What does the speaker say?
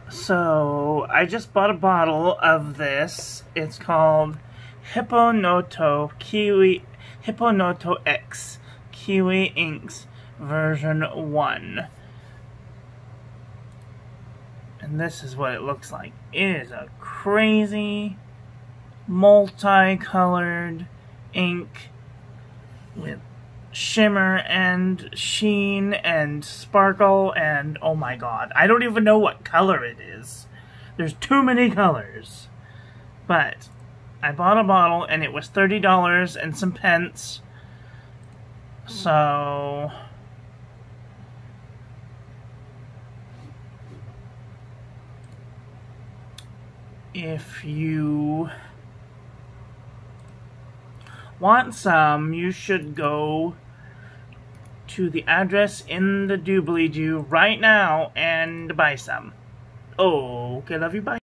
So, I just bought a bottle of this. It's called Hippo Noto X Kiwi Inks version 1. And this is what it looks like. It is a crazy multicolored ink with shimmer and sheen and sparkle and oh my god, I don't even know what color it is. There's too many colors. But I bought a bottle and it was $30 and some pence. So if you want some, you should go to the address in the doobly-doo right now and buy some. Oh, okay, love you, bye.